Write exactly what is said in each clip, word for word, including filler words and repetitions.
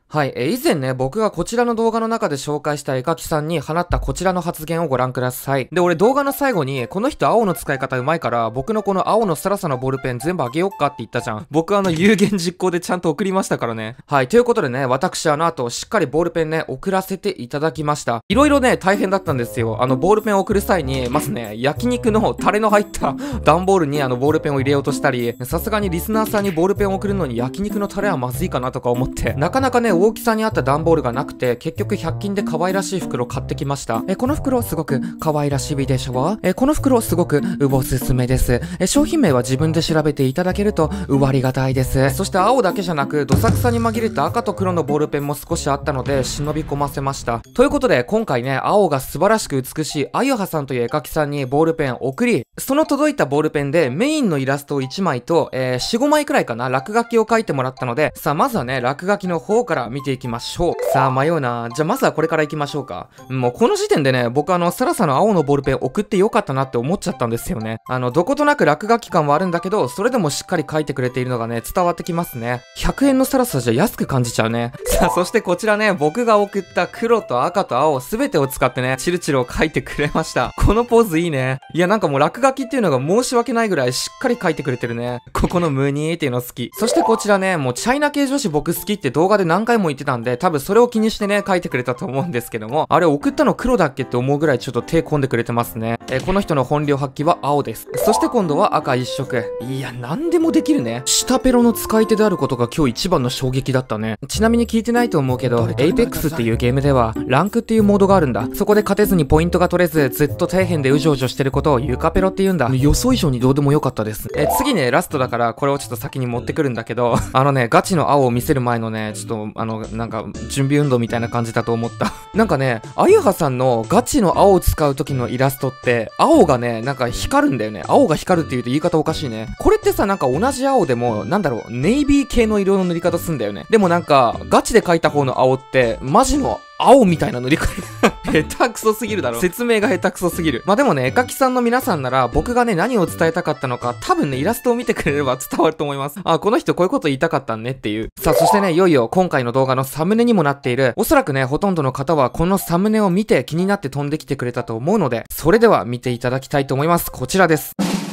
はい、えー以前ね、僕がこちらの動画の中で紹介した絵描きさんに放ったこちらの発言をご覧ください。で、俺動画の最後に、この人青の使い方うまいから、僕のこの青のサラサのボールペン全部あげよっかって言ったじゃん。僕あの有言実行でちゃんと送りましたからね。はい、ということでね、私あの後、しっかりボールペンね、送らせていただきました。いろいろね、大変だったんですよ。あの、ボールペンを送る際に、まずね、焼肉のタレの入った段ボールにあの、ボールペンを入れようとしたり、さすがにリスナーさんにボールペンを送るのに焼肉のタレはまずいかなとか思って、なかなかね、大きさに合った段ボールがなくて、結局ひゃく均で可愛らしい袋買ってきました。え、この袋すごく可愛らしいでしょ？え、この袋すごくおすすめです。え、商品名は自分で調べていただけると、うわりがたいです。そして青だけじゃなく、どさくさに紛れた赤と黒のボールペンも少しあったので、忍び込ませました。ということで、今回ね、青が素晴らしく美しいあゆはさんという絵描きさんにボールペンを送り、その届いたボールペンでメインのイラストをいちまいと、えー、よん、ごまいくらいかな、落書きを書いてもらったので、さあ、まずはね、落書きの方から見ていきましょう。さあ、迷うな。じゃあ、まずはこれから行きましょうか。もう、この時点でね、僕あの、サラサの青のボールペン送ってよかったなって思っちゃったんですよね。あの、どことなく落書き感はあるんだけど、それでもしっかり書いてくれているのがね、伝わってきますね。ひゃくえんのサラサじゃ安く感じちゃうね。さあ、そしてこちらね、僕が送った黒と赤と青すべてを使ってね、チルチルを書いてくれました。このポーズいいね。いや、なんかもう落書きっていうのが申し訳ないぐらいしっかり書いてくれてるね。ここのムニーっていうの好き。そしてこちらね、もうチャイナ系女子僕好きって動画で何回も言ってたんで、多分それを気にしてね、書いてくれたと思うんですけども、あれ送ったの黒だっけって思うぐらいちょっと手込んでくれてますね。えー、この人の本領発揮は青です。そして今度は赤一色。いや、なんでもできるね。下ペロの使い手であることが今日一番の衝撃だったね。ちなみに聞いてないと思うけど、エイペックスっていうゲームでは、ランクっていうモードがあるんだ。そこで勝てずにポイントが取れず、ずっと底辺でうじょうじょしてることをユカペロって言うんだ。予想以上にどうでもよかったです。えー、次ね、ラストだから、これをちょっと先に持ってくるんだけど、あのね、ガチの青を見せる前のね、ちょっと、あの、なんか、準備運動みたいな感じだと思った。なんかね、あゆはさんのガチの青を使う時のイラストって、青がね、なんか光るんだよね。青が光るって言うと言い方おかしいね。これってさ、なんか同じ青でも、なんだろう、ネイビー系の色の塗り方すんだよね。でもなんか、ガチで描いた方の青って、マジの青みたいな塗り方。下手くそすぎるだろ。説明が下手くそすぎる。まあでもね、絵描きさんの皆さんなら、僕がね、何を伝えたかったのか、多分ね、イラストを見てくれれば伝わると思います。あ、この人こういうこと言いたかったんねっていう。さあ、そしてね、いよいよ今回の動画のサムネにもなっている、おそらくね、ほとんどの方はこのサムネを見て気になって飛んできてくれたと思うので、それでは見ていただきたいと思います。こちらです。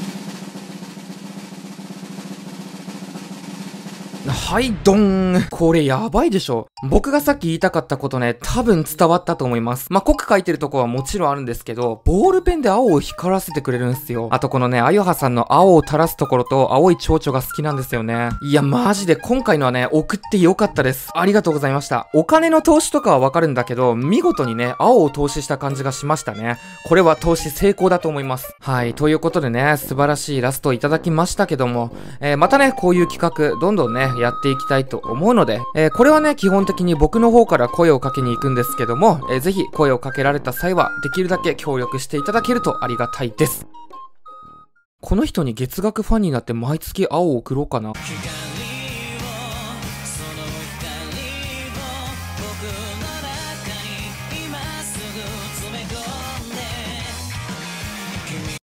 はい、ドーン。これやばいでしょ。僕がさっき言いたかったことね、多分伝わったと思います。まあ、濃く書いてるとこはもちろんあるんですけど、ボールペンで青を光らせてくれるんすよ。あとこのね、あゆはさんの青を垂らすところと青い蝶々が好きなんですよね。いや、マジで今回のはね、送ってよかったです。ありがとうございました。お金の投資とかはわかるんだけど、見事にね、青を投資した感じがしましたね。これは投資成功だと思います。はい、ということでね、素晴らしいイラストをいただきましたけども、えー、またね、こういう企画、どんどんね、やっていきたいと思うので、えー、これはね、基本的に僕の方から声をかけに行くんですけども、えー、ぜひ声をかけられた際は、できるだけ協力していただけるとありがたいです。この人に月額ファンになって毎月青を送ろうかな。